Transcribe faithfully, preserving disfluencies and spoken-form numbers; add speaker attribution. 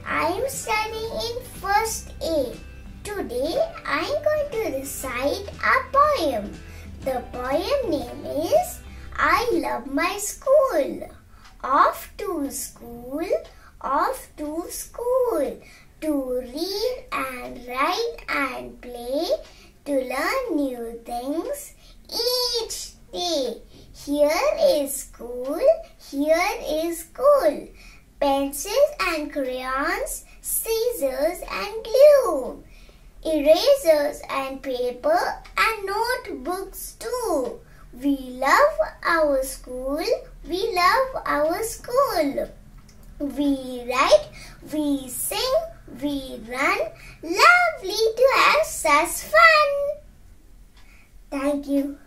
Speaker 1: I am studying in first A. Today I am going to recite a poem. The poem name is I Love My School. Off to school, off to school, to read and write and play, to learn new things each day. Here is school, here is school. Pencils and crayons, scissors and glue, erasers and paper and notebooks too. We love our school, we love our school. We write, we sing, we run. Lovely to have such fun. Thank you.